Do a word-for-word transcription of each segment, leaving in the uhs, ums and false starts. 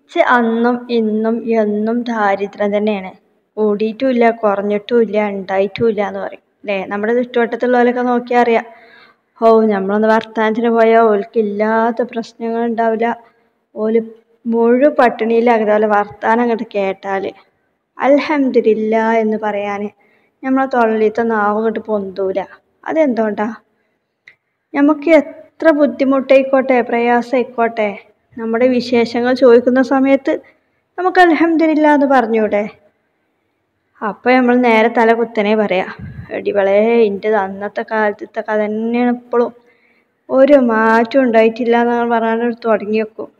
ഇച്ച് അന്നും ഇന്നും എന്നും ദാരിദ്ര്യം തന്നെയാണ്. കൂടിയിട്ടുമില്ല, കുറഞ്ഞിട്ടുമില്ല, ഉണ്ടായിട്ടുമില്ല എന്ന് പറയും അല്ലേ. നമ്മുടെ ചുറ്റുവട്ടത്തുള്ളവരൊക്കെ നോക്കിയാൽ അറിയാം. ഓ നമ്മളൊന്ന് വർത്താനത്തിന് പോയാൽ ഓൽക്ക് ഇല്ലാത്ത പ്രശ്നങ്ങൾ ഉണ്ടാവില്ല. ഓല് മുഴു പട്ടിണിയിലാകുന്ന പോലെ വർത്താനം അങ്ങോട്ട് കേട്ടാൽ അൽഹംദുലില്ലാ എന്ന് പറയാൻ നമ്മളെ തൊള്ളയിലത്തെ നാവ് അങ്ങോട്ട് പൊന്തൂല. അതെന്തുകൊണ്ടാ? നമുക്ക് എത്ര ബുദ്ധിമുട്ടായിക്കോട്ടെ, പ്രയാസമായിക്കോട്ടെ, നമ്മുടെ വിശേഷങ്ങൾ ചോദിക്കുന്ന സമയത്ത് നമുക്ക് അൽഹംദുലില്ലാ എന്ന് പറഞ്ഞൂടെ? അപ്പോൾ നമ്മൾ നേരെ തല കുത്തനെ പറയാം, എടിവളേ എൻ്റെ അന്നത്തെ കാലത്തെ കഥ തന്നെയാണ് ഇപ്പോഴും, ഒരു മാറ്റം ഉണ്ടായിട്ടില്ല എന്ന് പറഞ്ഞാൽ തുടങ്ങി വെക്കും.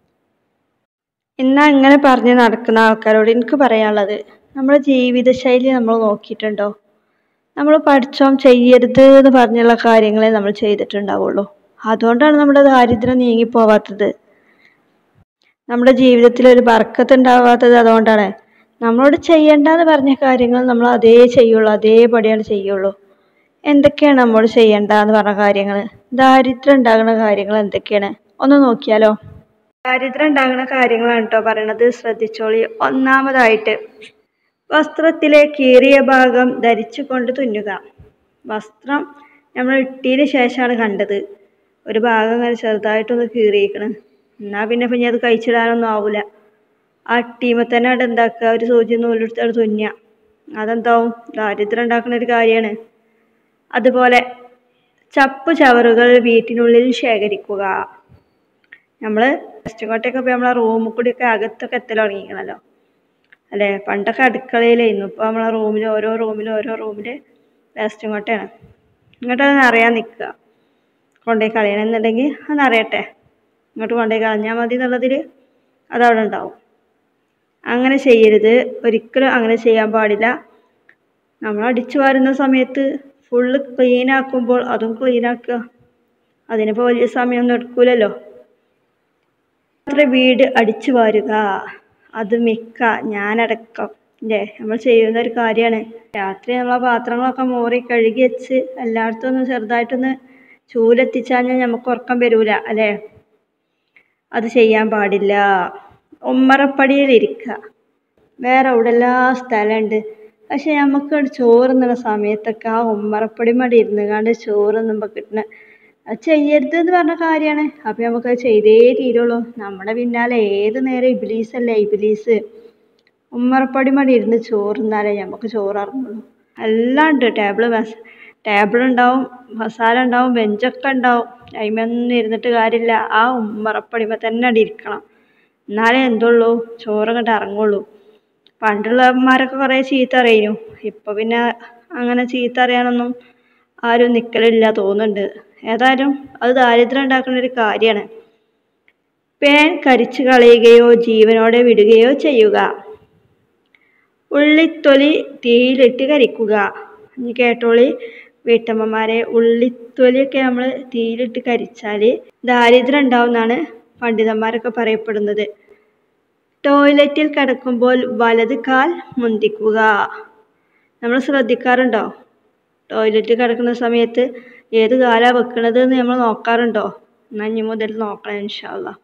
എന്നാൽ ഇങ്ങനെ പറഞ്ഞ് നടക്കുന്ന ആൾക്കാരോട് എനിക്ക് പറയാനുള്ളത്, നമ്മുടെ ജീവിതശൈലി നമ്മൾ നോക്കിയിട്ടുണ്ടോ? നമ്മൾ പഠിച്ചോം ചെയ്യരുത് എന്ന് പറഞ്ഞുള്ള കാര്യങ്ങളെ നമ്മൾ ചെയ്തിട്ടുണ്ടാവുള്ളൂ. അതുകൊണ്ടാണ് നമ്മുടെ ദാരിദ്ര്യം നീങ്ങിപ്പോവാത്തത്. നമ്മുടെ ജീവിതത്തിൽ ഒരു ബർക്കത്ത് ഉണ്ടാവാത്തത് അതുകൊണ്ടാണ്. നമ്മളോട് ചെയ്യണ്ടെന്ന് പറഞ്ഞ കാര്യങ്ങൾ നമ്മൾ അതേ ചെയ്യുള്ളൂ, അതേപടിയാണ് ചെയ്യുള്ളൂ. എന്തൊക്കെയാണ് നമ്മോട് ചെയ്യണ്ടെന്ന് പറഞ്ഞ കാര്യങ്ങൾ? ദാരിദ്ര്യം ഉണ്ടാകുന്ന കാര്യങ്ങൾ എന്തൊക്കെയാണ് ഒന്ന് നോക്കിയാലോ? ദാരിദ്ര്യം ഉണ്ടാകുന്ന കാര്യങ്ങളാണ് കേട്ടോ പറയണത്, ശ്രദ്ധിച്ചോളി. ഒന്നാമതായിട്ട്, വസ്ത്രത്തിലെ കീറിയ ഭാഗം ധരിച്ചു കൊണ്ട് തുന്നുക. വസ്ത്രം നമ്മൾ ഇട്ടതിന് ശേഷമാണ് കണ്ടത് ഒരു ഭാഗം അങ്ങനെ ചെറുതായിട്ടൊന്ന് കീറിയിരിക്കണം. എന്നാൽ പിന്നെ പിന്നെ അത് കഴിച്ചിടാനൊന്നും ആവില്ല. ആ ടീമിൽ തന്നെ അവിടെ എന്താക്കുക, ഒരു സൂചി നൂലെടുത്ത് തുന്നുക. അതെന്താവും? ദാരിദ്ര്യം ഉണ്ടാക്കുന്ന ഒരു കാര്യമാണ്. അതുപോലെ ചപ്പ് ചവറുകൾ വീട്ടിനുള്ളിൽ ശേഖരിക്കുക. നമ്മൾ വേസ്റ്റ് കൊട്ടയൊക്കെ ഇപ്പോൾ നമ്മളെ റൂമിൽ കൂടിയൊക്കെ അകത്തൊക്കെ എത്തൽ തുടങ്ങിയിരിക്കണല്ലോ അല്ലേ. പണ്ടൊക്കെ അടുക്കളയിലായിരുന്നു, ഇപ്പോൾ നമ്മളെ റൂമിൽ ഓരോ റൂമിലും ഓരോ റൂമിൽ വേസ്റ്റ് കൊട്ടയാണ്. ഇങ്ങോട്ട് അത് നിറയാൻ നിൽക്കുക. കൊണ്ടുപോയി കളയണമെന്നുണ്ടെങ്കിൽ അത് നിറയട്ടെ, ഇങ്ങോട്ട് കൊണ്ടുപോയി കളഞ്ഞാൽ മതി എന്നുള്ളതിൽ അതവിടെ ഉണ്ടാവും. അങ്ങനെ ചെയ്യരുത്, ഒരിക്കലും അങ്ങനെ ചെയ്യാൻ പാടില്ല. നമ്മൾ അടിച്ചു വാരുന്ന സമയത്ത് ഫുള്ള് ക്ലീനാക്കുമ്പോൾ അതും ക്ലീനാക്കുക. അതിനിപ്പോൾ വലിയ സമയമൊന്നും എടുക്കൂലല്ലോ. വീട് അടിച്ചു വാരുക, അത് മിക്ക ഞാനടക്കം അല്ലേ നമ്മൾ ചെയ്യുന്ന ഒരു കാര്യമാണ്. രാത്രി നമ്മളെ പാത്രങ്ങളൊക്കെ മോറി കഴുകി വെച്ച് എല്ലായിടത്തും ഒന്ന് ചെറുതായിട്ടൊന്ന് ചൂലെത്തിച്ചാൽ നമുക്ക് ഉറക്കം വരൂല അല്ലേ. അത് ചെയ്യാൻ പാടില്ല. ഉമ്മറപ്പടിയിലിരിക്കുക. വേറെ എവിടെല്ലാം സ്ഥലമുണ്ട്, പക്ഷെ നമുക്ക് ചോറുന്നുള്ള സമയത്തൊക്കെ ആ ഉമ്മറപ്പടി മടി ഇരുന്ന് കണ്ട് ചോറുന്നുമ്പോൾ കിട്ടുന്ന അത് ചെയ്യരുത് എന്ന് പറഞ്ഞ കാര്യമാണ്. അപ്പം നമുക്കത് ചെയ്തേ തീരുള്ളൂ. നമ്മുടെ പിന്നാലെ ഏത് നേരം ഇബിലീസല്ലേ ഇബിലീസ്. ഉമ്മറപ്പടി മടി ഇരുന്ന് ചോറുന്നാലേ നമുക്ക് ചോറിറങ്ങുള്ളൂ. എല്ലാം ഉണ്ട്, ടേബിള് മസ ടേബിൾ ഉണ്ടാവും, മസാല ഉണ്ടാവും, ബെഞ്ചൊക്കെ ഉണ്ടാവും. അതിമൊന്നും ഇരുന്നിട്ട് കാര്യമില്ല. ആ ഉമ്മറപ്പടിമ തന്നെ അവിടെ ഇരിക്കണം, എന്നാലേ എന്തുള്ളൂ ചോറങ്ങോട്ട് ഇറങ്ങുള്ളൂ. പണ്ടുള്ളവന്മാരൊക്കെ കുറേ ചീത്ത അറിയുന്നു. ഇപ്പം പിന്നെ അങ്ങനെ ചീത്ത അറിയാനൊന്നും ആരും നിൽക്കലില്ല തോന്നുന്നുണ്ട്. ഏതായാലും അത് ദാരിദ്ര്യം ഉണ്ടാക്കുന്ന ഒരു കാര്യമാണ്. പേൻ കരിച്ചു കളയുകയോ ജീവനോടെ വിടുകയോ ചെയ്യുക. ഉള്ളിത്തൊലി തീയിലിട്ട് കരിക്കുക. ഇനി കേട്ടോളി വീട്ടമ്മമാരെ, ഉള്ളിത്തൊലിയൊക്കെ നമ്മൾ തീയിലിട്ട് കരിച്ചാൽ ദാരിദ്ര്യം ഉണ്ടാവും എന്നാണ് പണ്ഡിതന്മാരൊക്കെ പറയപ്പെടുന്നത്. ടോയ്ലറ്റിൽ കിടക്കുമ്പോൾ വലത് കാൽ മുന്തിക്കുക. നമ്മൾ ശ്രദ്ധിക്കാറുണ്ടോ? ടോയ്ലറ്റിൽ കിടക്കുന്ന സമയത്ത് ഏത് കാലാണ് വെക്കണത് എന്ന് നമ്മൾ നോക്കാറുണ്ടോ? എന്നാൽ ഇനി മുതൽ നോക്കണം ഇൻഷാ അല്ലാഹ്.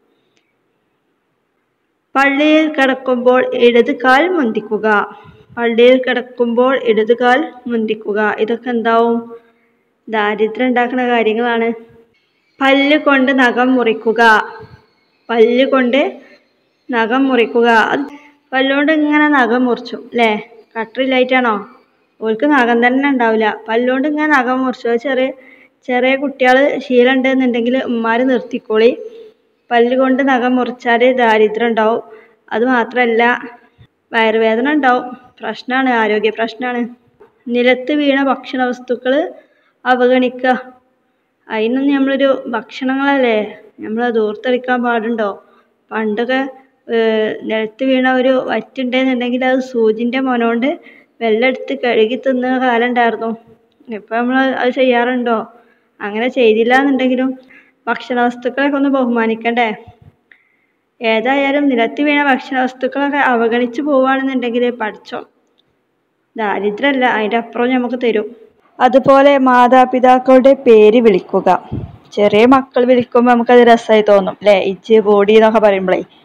പള്ളിയിൽ കിടക്കുമ്പോൾ ഇടത് കാൽ മുന്തിക്കുക. പള്ളിയിൽ കിടക്കുമ്പോൾ ഇടത് കാൽ മുന്തിക്കുക. ഇതൊക്കെ എന്താവും? ദാരിദ്ര്യം ഉണ്ടാക്കുന്ന കാര്യങ്ങളാണ്. പല്ല് കൊണ്ട് നഖം മുറിക്കുക. പല്ല് കൊണ്ട് നഖം മുറിക്കുക. അത് പല്ലുകൊണ്ട് ഇങ്ങനെ നഖം മുറിച്ചു അല്ലേ. കട്ടറില്ലായിട്ടാണോ? ഓൾക്ക് നഖം തന്നെ ഉണ്ടാവില്ല. പല്ലുകൊണ്ട് ഇങ്ങനെ നഖം മുറിച്ചു. ചെറിയ ചെറിയ കുട്ടികൾ ശീലം ഉണ്ടെന്നുണ്ടെങ്കിൽ ഉമ്മാർ നിർത്തിക്കോളി. പല്ല് കൊണ്ട് നഖം മുറിച്ചാൽ ദാരിദ്ര്യം ഉണ്ടാവും. അത് മാത്രമല്ല വയറുവേദന ഉണ്ടാവും. പ്രശ്നമാണ്, ആരോഗ്യ പ്രശ്നമാണ്. നിലത്ത് വീണ ഭക്ഷണ വസ്തുക്കൾ അവഗണിക്കുക. അതിനൊന്നും നമ്മളൊരു ഭക്ഷണങ്ങളല്ലേ, നമ്മളത് ദൂർത്തെടുക്കാൻ പാടുണ്ടോ? പണ്ടൊക്കെ നിലത്ത് വീണ ഒരു വറ്റുണ്ടെന്നുണ്ടെങ്കിൽ അത് സൂചിൻ്റെ മുനകൊണ്ട് വെള്ളം എടുത്ത് കഴുകി തിന്നുന്ന കാലം ഉണ്ടായിരുന്നു. ഇപ്പം നമ്മൾ അത് ചെയ്യാറുണ്ടോ? അങ്ങനെ ചെയ്തില്ല എന്നുണ്ടെങ്കിലും ഭക്ഷണ വസ്തുക്കളൊക്കെ ഒന്ന് ബഹുമാനിക്കണ്ടേ. ഏതായാലും നിലത്ത് വീണ ഭക്ഷണ വസ്തുക്കളൊക്കെ അവഗണിച്ച് പോവുകയാണെന്നുണ്ടെങ്കിൽ പഠിച്ചോ ദാരിദ്ര്യമല്ല അതിൻ്റെ അപ്പുറം നമുക്ക് തരും. അതുപോലെ മാതാപിതാക്കളുടെ പേര് വിളിക്കുക. ചെറിയ മക്കൾ വിളിക്കുമ്പോൾ നമുക്കത് രസമായി തോന്നും അല്ലേ. ഇജ്ജ് ബോഡി എന്നൊക്കെ പറയുമ്പോഴേ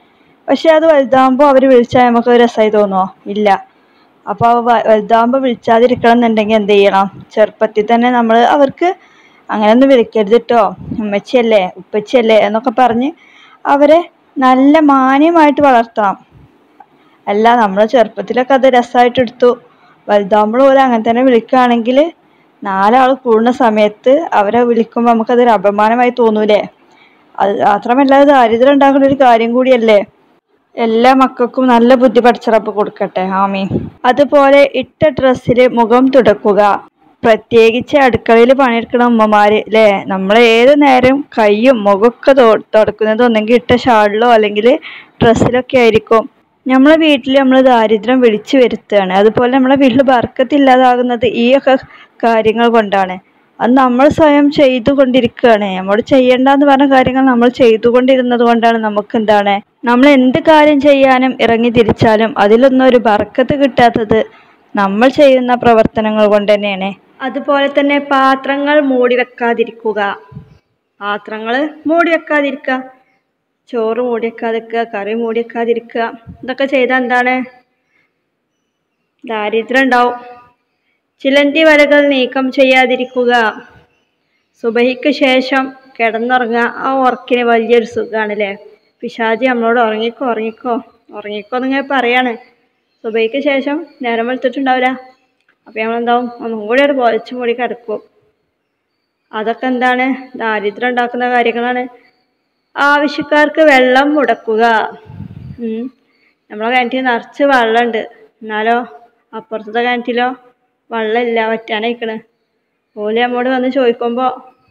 പക്ഷെ അത് വലുതാകുമ്പോൾ അവർ വിളിച്ചാൽ നമുക്ക് രസമായി തോന്നുമോ? ഇല്ല. അപ്പോൾ വലുതാകുമ്പോൾ വിളിച്ചാതിരിക്കണം എന്നുണ്ടെങ്കിൽ എന്ത് ചെയ്യണം? ചെറുപ്പത്തിൽ തന്നെ നമ്മൾ അവർക്ക് അങ്ങനെയൊന്നും വിളിക്കരുത് കേട്ടോ, ഉമ്മച്ചിയല്ലേ ഉപ്പച്ചിയല്ലേ എന്നൊക്കെ പറഞ്ഞ് അവരെ നല്ല മാന്യമായിട്ട് വളർത്തണം. അല്ല നമ്മൾ ചെറുപ്പത്തിലൊക്കെ അത് രസമായിട്ട് എടുത്തു, വലുതാകുമ്പോൾ പോലെ അങ്ങനെ തന്നെ വിളിക്കുകയാണെങ്കിൽ നാലാൾ കൂടുന്ന സമയത്ത് അവരെ വിളിക്കുമ്പോൾ നമുക്കതൊരു അപമാനമായി തോന്നൂലേ? അത് മാത്രമല്ല അത് ദാരിദ്ര്യം ഉണ്ടാക്കുന്ന ഒരു കാര്യം കൂടിയല്ലേ. എല്ലാ മക്കൾക്കും നല്ല ബുദ്ധി പടച്ചറപ്പ് കൊടുക്കട്ടെ, ആമീൻ. അതുപോലെ ഇട്ട ഡ്രസ്സിൽ മുഖം തുടക്കുക. പ്രത്യേകിച്ച് അടുക്കളയിൽ പണിയെടുക്കുന്ന ഉമ്മമാര് അല്ലേ, നമ്മൾ ഏത് നേരം കൈയും മുഖമൊക്കെ തുടക്കുന്നത് ഒന്നെങ്കിൽ ഇട്ട ഷാളിലോ അല്ലെങ്കിൽ ഡ്രസ്സിലൊക്കെ ആയിരിക്കും. നമ്മളെ വീട്ടിൽ നമ്മൾ ദാരിദ്ര്യം വിളിച്ചു വരുത്തുകയാണ്. അതുപോലെ നമ്മളെ വീട്ടിൽ ബർക്കത്തില്ലാതാകുന്നത് ഈ ഒക്കെ കാര്യങ്ങൾ കൊണ്ടാണ്. അത് നമ്മൾ സ്വയം ചെയ്തുകൊണ്ടിരിക്കുകയാണ്. നമ്മോട് ചെയ്യണ്ടെന്ന് പറഞ്ഞ കാര്യങ്ങൾ നമ്മൾ ചെയ്തുകൊണ്ടിരുന്നത് കൊണ്ടാണ് നമുക്ക് എന്താണ്, നമ്മൾ എന്ത് കാര്യം ചെയ്യാനും ഇറങ്ങി തിരിച്ചാലും അതിലൊന്നും ഒരു ബർക്കത്ത് കിട്ടാത്തത് നമ്മൾ ചെയ്യുന്ന പ്രവർത്തനങ്ങൾ കൊണ്ട് തന്നെയാണ്. അതുപോലെ തന്നെ പാത്രങ്ങൾ മൂടി വെക്കാതിരിക്കുക. പാത്രങ്ങൾ മൂടി വെക്കാതിരിക്കുക, ചോറ് മൂടി വെക്കാതിരിക്കുക, കറി മൂടി വെക്കാതിരിക്കുക. ഇതൊക്കെ ചെയ്താൽ എന്താണ്? ദാരിദ്ര്യം ഉണ്ടാവും. ചിലന്തി വലകൾ നീക്കം ചെയ്യാതിരിക്കുക. സുബഹിക്ക് ശേഷം കിടന്നുറങ്ങുക. ആ ഉറക്കിന് വലിയൊരു സുഖമാണല്ലേ. പിശാചി നമ്മളോട് ഉറങ്ങിക്കോ ഉറങ്ങിക്കോ ഉറങ്ങിക്കോ എന്നിങ്ങനെ പറയാണ്. സുബഹിക്ക് ശേഷം നേരം വെളുത്തിട്ടുണ്ടാവില്ല. അപ്പം നമ്മളെന്താവും, ഒന്നും കൂടി ഒരു പൊതച്ച് മൂടി കിടക്കും. അതൊക്കെ എന്താണ്? ദാരിദ്ര്യം ഉണ്ടാക്കുന്ന കാര്യങ്ങളാണ്. ആവശ്യക്കാർക്ക് വെള്ളം മുടക്കുക. നമ്മളെ കിണറ്റിൽ നിറച്ച് വെള്ളമുണ്ട്, എന്നാലോ അപ്പുറത്തെ കിണറ്റിലോ വെള്ളമില്ല, വറ്റാനയക്കണ്. ഓല് നമ്മോട് വന്ന് ചോദിക്കുമ്പോൾ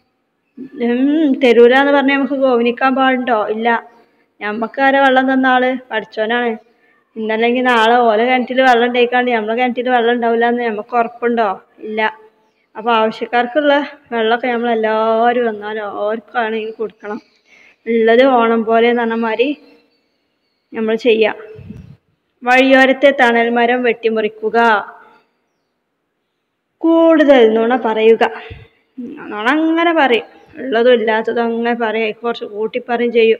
തരൂല എന്ന് പറഞ്ഞാൽ നമുക്ക് ഗോവനിക്കാൻ പാടുണ്ടോ? ഇല്ല. ഞമ്മക്ക് ആരാ വെള്ളം തന്ന ആള്? പഠിച്ചോനാണ്. ഇന്നല്ലെങ്കിൽ നാളെ ഓലെ കിണറ്റിൽ വെള്ളം ഉണ്ടായിക്കാണ്ട് നമ്മളെ കിണറ്റിൽ വെള്ളം ഉണ്ടാവില്ല എന്ന് നമുക്ക് ഉറപ്പുണ്ടോ? ഇല്ല. അപ്പോൾ ആവശ്യക്കാർക്കുള്ള വെള്ളമൊക്കെ നമ്മളെല്ലാവരും വന്നാലും ആർക്കാണെങ്കിൽ കൊടുക്കണം. ഉള്ളത് ഓണം പോലെ എന്ന് പറഞ്ഞ മാതിരി നമ്മൾ ചെയ്യാം. വഴിയോരത്തെ തണൽ മരം വെട്ടിമുറിക്കുക. കൂടുതൽ നുണ പറയുക. നുണ അങ്ങനെ പറയും, ഉള്ളതും ഇല്ലാത്തതും അങ്ങനെ പറയും, കുറച്ച് കൂട്ടിപ്പറയും ചെയ്യും.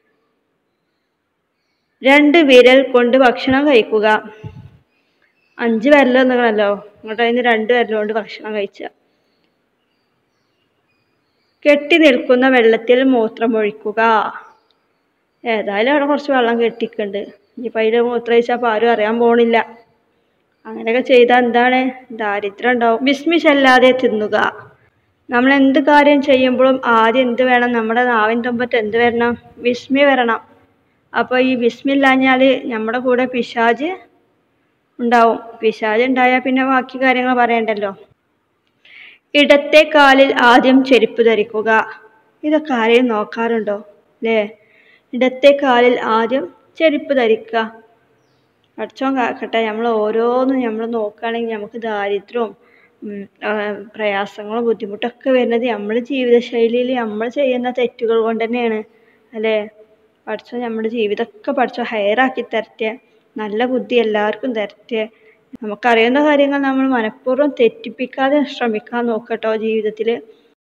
രണ്ട് വിരൽ കൊണ്ട് ഭക്ഷണം കഴിക്കുക. അഞ്ച് വിരലൊന്നുകളല്ലോ, ഇങ്ങോട്ട് അതിന് രണ്ട് വിരലുകൊണ്ട് ഭക്ഷണം കഴിക്കുക. കെട്ടി നിൽക്കുന്ന വെള്ളത്തിൽ മൂത്രമൊഴിക്കുക. ഏതായാലും അവിടെ കുറച്ച് വെള്ളം കെട്ടിക്കുന്നുണ്ട്, ഇനിയിപ്പോൾ അതിൽ മൂത്രമൊഴിച്ചാൽ അപ്പോൾ ആരും അറിയാൻ പോണില്ല. അങ്ങനെയൊക്കെ ചെയ്താൽ എന്താണ്? ദാരിദ്ര്യം ഉണ്ടാവും. ബിസ്മി ചൊല്ലാതെ തിന്നുക. നമ്മൾ എന്ത് കാര്യം ചെയ്യുമ്പോഴും ആദ്യം എന്ത് വേണം? നമ്മുടെ നാവിൻ്റെ മുമ്പത്ത് എന്ത് വരണം? ബിസ്മി വരണം. അപ്പോൾ ഈ ബിസ്മി ഇല്ലാഞ്ഞാൽ നമ്മുടെ കൂടെ പിശാച് ഉണ്ടാവും. പിശാച് ഉണ്ടായാൽ പിന്നെ ബാക്കി കാര്യങ്ങൾ പറയണ്ടല്ലോ. ഇടത്തെ കാലിൽ ആദ്യം ചെരുപ്പ് ധരിക്കുക. ഇതൊക്കെ ആരെയും നോക്കാറുണ്ടോ അല്ലേ? ഇടത്തെ കാലിൽ ആദ്യം ചെരുപ്പ് ധരിക്കുക. പഠിച്ചോൻ കാക്കട്ടെ. നമ്മൾ ഓരോന്നും നമ്മൾ നോക്കുകയാണെങ്കിൽ നമുക്ക് ദാരിദ്ര്യവും പ്രയാസങ്ങളും ബുദ്ധിമുട്ടൊക്കെ വരുന്നത് നമ്മുടെ ജീവിതശൈലിയിൽ നമ്മൾ ചെയ്യുന്ന തെറ്റുകൾ കൊണ്ട് തന്നെയാണ് അല്ലേ? പഠിച്ചോ നമ്മുടെ ജീവിതമൊക്കെ പഠിച്ചോ ഹെയറാക്കി തരട്ടെ, നല്ല ബുദ്ധി എല്ലാവർക്കും തരട്ടെ. നമുക്കറിയുന്ന കാര്യങ്ങൾ നമ്മൾ മനഃപൂർവ്വം തെറ്റിപ്പിക്കാതെ ശ്രമിക്കാൻ നോക്കട്ടോ ജീവിതത്തിൽ.